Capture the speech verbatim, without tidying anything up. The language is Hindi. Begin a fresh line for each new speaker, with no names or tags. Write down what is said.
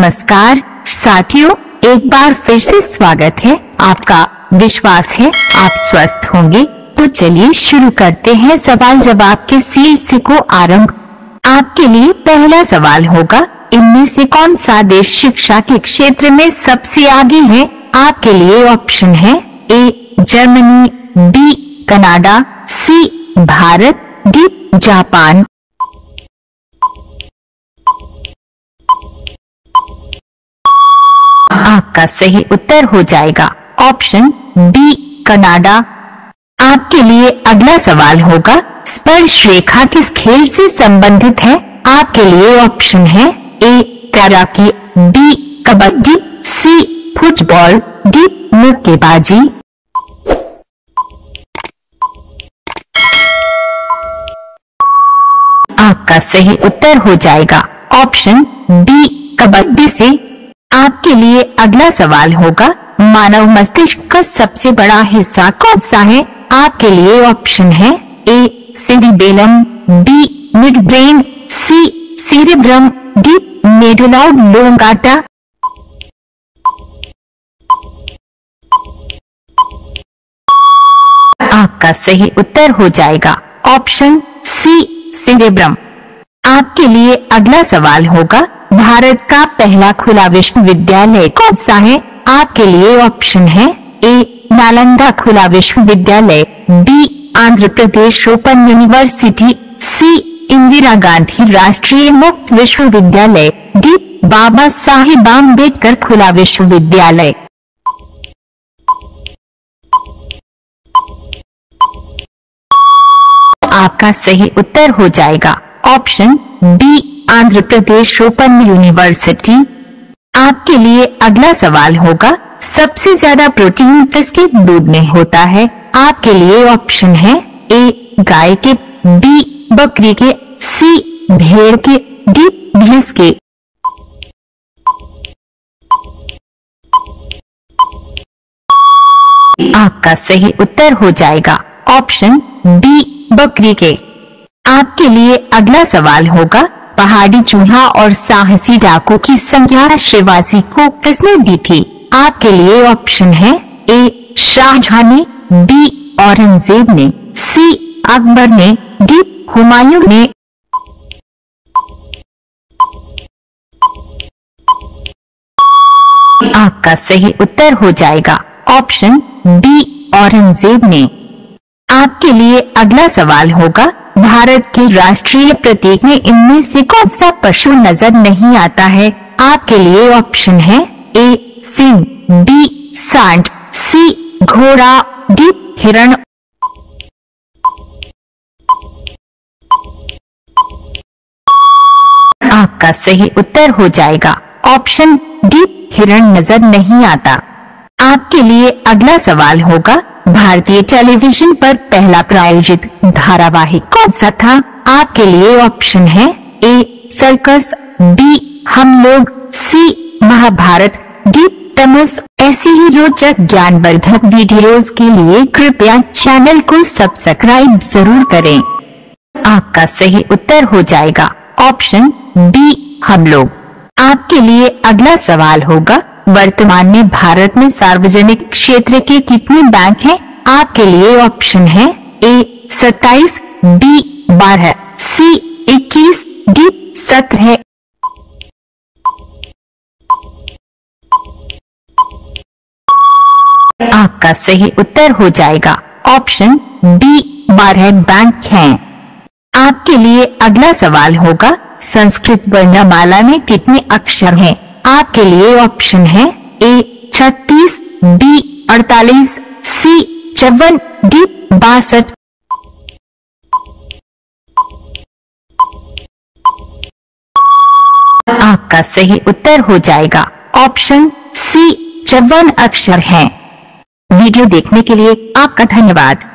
नमस्कार साथियों, एक बार फिर से स्वागत है आपका। विश्वास है आप स्वस्थ होंगे। तो चलिए शुरू करते हैं सवाल जवाब के सिलसिले को आरंभ। आपके लिए पहला सवाल होगा, इनमें से कौन सा देश शिक्षा के क्षेत्र में सबसे आगे है? आपके लिए ऑप्शन है A Germany, B Canada, C Bharat, D Japan. आपका सही उत्तर हो जाएगा ऑप्शन बी कनाडा। आपके लिए अगला सवाल होगा, स्पर्श रेखा किस खेल से संबंधित है? आपके लिए ऑप्शन है ए तैराकी, B kabaddi, C football, D मुक्केबाजी। आपका सही उत्तर हो जाएगा ऑप्शन बी कबड्डी से। आपके लिए अगला सवाल होगा, मानव मस्तिष्क का सबसे बड़ा हिस्सा कौन सा है? आपके लिए ऑप्शन है A cerebellum, B midbrain, C cerebrum, D medulla oblongata. आपका सही उत्तर हो जाएगा ऑप्शन सी सेरेब्रम। आपके लिए अगला सवाल होगा, भारत का पहला खुला विश्वविद्यालय कौन सा है? आपके लिए ऑप्शन है ए नालंदा खुला विश्वविद्यालय, B Andhra Pradesh open university, C Indira Gandhi राष्ट्रीय मुक्त विश्वविद्यालय, डी बाबा साहिब आम्बेडकर खुला विश्वविद्यालय। आपका सही उत्तर हो जाएगा option B Andhra Pradesh open university. आपके लिए अगला सवाल होगा, सबसे ज्यादा प्रोटीन किसके दूध में होता है? आपके लिए ऑप्शन है ए गाय के, बी बकरी के, सी भेड़ के, डी भैंस के। आपका सही उत्तर हो जाएगा ऑप्शन बी बकरी के। आपके लिए अगला सवाल होगा, पहाड़ी चूहा और साहसी डाकू की संख्या शिवाजी को किसने दी थी? आपके लिए ऑप्शन है ए शाहजहां ने, बी औरंगजेब ने, सी अकबर ने, डी हुमायूं ने। आपका सही उत्तर हो जाएगा ऑप्शन बी औरंगजेब ने। आपके लिए अगला सवाल होगा, भारत के राष्ट्रीय प्रतीक में इनमें से कौन सा पशु नजर नहीं आता है? आपके लिए ऑप्शन है ए सिंह, बी सांड, सी घोड़ा, डी हिरण। आपका सही उत्तर हो जाएगा ऑप्शन डी हिरण नजर नहीं आता। आपके लिए अगला सवाल होगा, भारतीय टेलीविजन पर पहला प्रायोजित धारावाहिक कौन सा था? आपके लिए ऑप्शन है ए सर्कस, बी हम लोग, सी महाभारत, डी तमस। ऐसी ही रोचक ज्ञानवर्धक वीडियोस के लिए कृपया चैनल को सब्सक्राइब जरूर करें। आपका सही उत्तर हो जाएगा ऑप्शन बी हम लोग। आपके लिए अगला सवाल होगा, वर्तमान में भारत में सार्वजनिक क्षेत्र के कितने बैंक हैं? आपके लिए ऑप्शन है ए सत्ताईस, बी बारह, सी इक्कीस, डी सत्रह। आपका सही उत्तर हो जाएगा ऑप्शन बी बारह बैंक हैं। आपके लिए अगला सवाल होगा, संस्कृत वर्णमाला में कितने अक्षर हैं? आपके लिए ऑप्शन है ए छत्तीस, बी अड़तालीस, सी चौवन, डी बासठ। आपका सही उत्तर हो जाएगा ऑप्शन सी चौवन अक्षर हैं। वीडियो देखने के लिए आपका धन्यवाद।